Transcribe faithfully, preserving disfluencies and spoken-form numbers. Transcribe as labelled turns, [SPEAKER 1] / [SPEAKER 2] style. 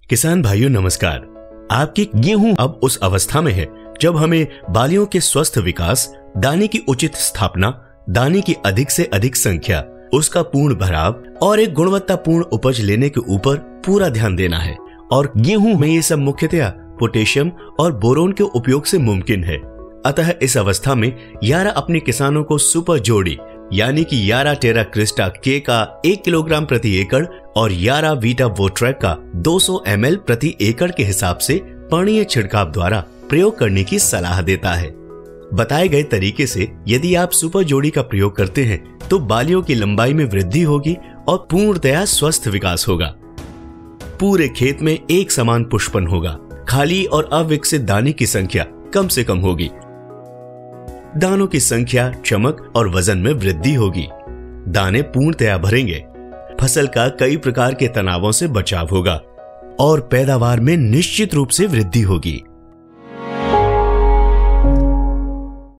[SPEAKER 1] किसान भाइयों नमस्कार। आपकी गेहूं अब उस अवस्था में है जब हमें बालियों के स्वस्थ विकास, दाने की उचित स्थापना, दाने की अधिक से अधिक संख्या, उसका पूर्ण भराव और एक गुणवत्तापूर्ण उपज लेने के ऊपर पूरा ध्यान देना है। और गेहूं में ये सब मुख्यतया पोटेशियम और बोरोन के उपयोग से मुमकिन है। अतः इस अवस्था में यारा अपने किसानों को सुपर जोड़ी यानी कि यारा टेरा क्रिस्टा के का एक किलोग्राम प्रति एकड़ और यारा वीटा वोट्रैक का दो सौ एम एल प्रति एकड़ के हिसाब से पर्णीय छिड़काव द्वारा प्रयोग करने की सलाह देता है। बताए गए तरीके से यदि आप सुपर जोड़ी का प्रयोग करते हैं तो बालियों की लंबाई में वृद्धि होगी और पूर्णतया स्वस्थ विकास होगा। पूरे खेत में एक समान पुष्पन होगा। खाली और अविकसित दाने की संख्या कम से कम होगी। दानों की संख्या, चमक और वजन में वृद्धि होगी। दाने पूर्णतया भरेंगे। फसल का कई प्रकार के तनावों से बचाव होगा और पैदावार में निश्चित रूप से वृद्धि होगी।